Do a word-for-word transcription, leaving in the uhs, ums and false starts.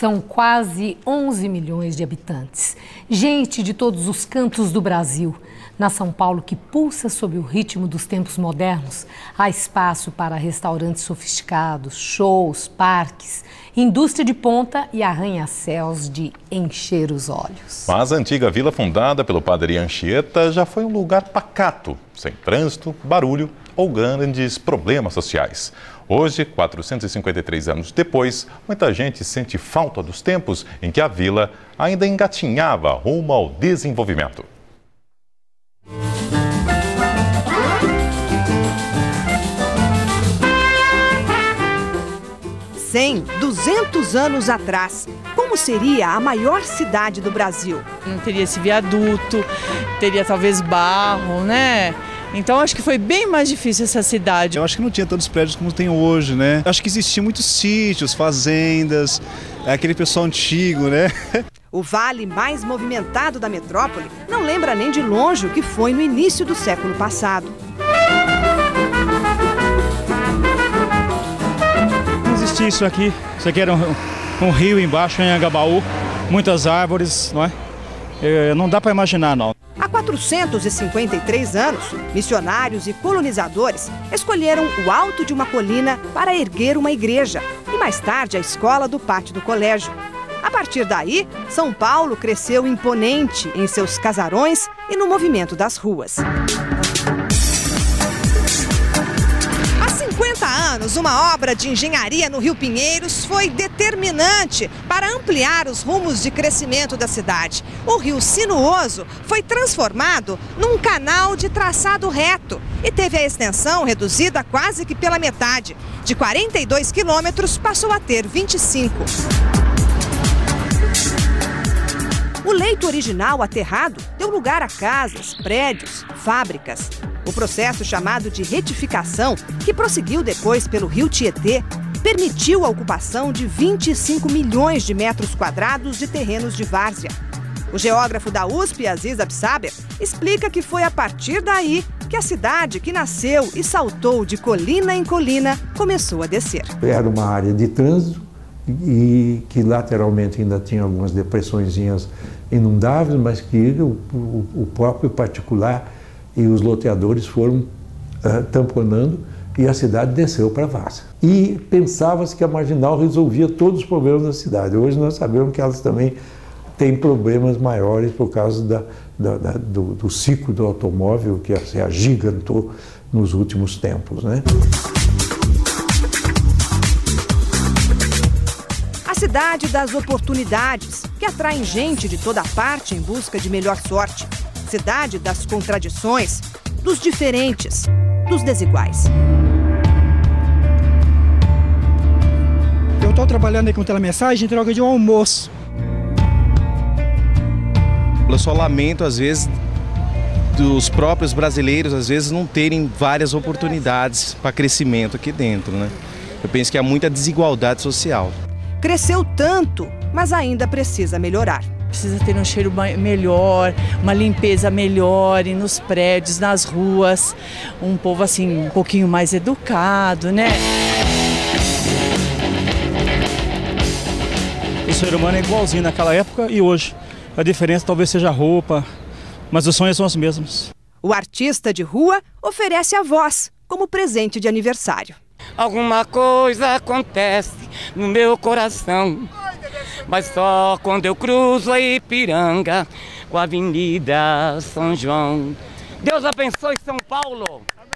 São quase onze milhões de habitantes. Gente de todos os cantos do Brasil. Na São Paulo, que pulsa sob o ritmo dos tempos modernos, há espaço para restaurantes sofisticados, shows, parques, indústria de ponta e arranha-céus de encher os olhos. Mas a antiga vila fundada pelo padre Anchieta já foi um lugar pacato, sem trânsito, barulho ou grandes problemas sociais. Hoje, quatrocentos e cinquenta e três anos depois, muita gente sente falta dos tempos em que a vila ainda engatinhava rumo ao desenvolvimento. cem, duzentos anos atrás, como seria a maior cidade do Brasil? Não teria esse viaduto, teria talvez barro, né? Então acho que foi bem mais difícil essa cidade. Eu acho que não tinha tantos prédios como tem hoje, né? Eu acho que existiam muitos sítios, fazendas, aquele pessoal antigo, né? O vale mais movimentado da metrópole não lembra nem de longe o que foi no início do século passado. Não existia isso aqui. Isso aqui era um, um rio embaixo em Anhangabaú, muitas árvores, não é? É, não dá para imaginar, não. Há quatrocentos e cinquenta e três anos, missionários e colonizadores escolheram o alto de uma colina para erguer uma igreja e mais tarde a escola do pátio do colégio. A partir daí, São Paulo cresceu imponente em seus casarões e no movimento das ruas. Há cinquenta anos, uma obra de engenharia no Rio Pinheiros foi determinante para ampliar os rumos de crescimento da cidade. O Rio Sinuoso foi transformado num canal de traçado reto e teve a extensão reduzida quase que pela metade. De quarenta e dois quilômetros, passou a ter vinte e cinco. O leito original aterrado deu lugar a casas, prédios, fábricas. O processo chamado de retificação, que prosseguiu depois pelo Rio Tietê, permitiu a ocupação de vinte e cinco milhões de metros quadrados de terrenos de várzea. O geógrafo da U S P, Aziz Absaber, explica que foi a partir daí que a cidade, que nasceu e saltou de colina em colina, começou a descer. Era uma área de trânsito e que lateralmente ainda tinha algumas depressõezinhas inundáveis, mas que o, o, o próprio particular e os loteadores foram uh, tamponando e a cidade desceu para a várzea. E pensava-se que a Marginal resolvia todos os problemas da cidade. Hoje nós sabemos que elas também têm problemas maiores por causa da, da, da, do, do ciclo do automóvel que se agigantou nos últimos tempos, né? A cidade das oportunidades, que atrai gente de toda parte em busca de melhor sorte. Cidade das contradições, dos diferentes, dos desiguais. Eu estou trabalhando aí com telemessagem em troca de um almoço. Eu só lamento, às vezes, dos próprios brasileiros, às vezes, não terem várias oportunidades para crescimento aqui dentro, né? Eu penso que há muita desigualdade social. Cresceu tanto, mas ainda precisa melhorar. Precisa ter um cheiro melhor, uma limpeza melhor e nos prédios, nas ruas, um povo assim um pouquinho mais educado, né? O ser humano é igualzinho naquela época e hoje. A diferença talvez seja a roupa, mas os sonhos são os mesmos. O artista de rua oferece a voz como presente de aniversário. Alguma coisa acontece no meu coração, mas só quando eu cruzo a Ipiranga com a Avenida São João. Deus abençoe São Paulo!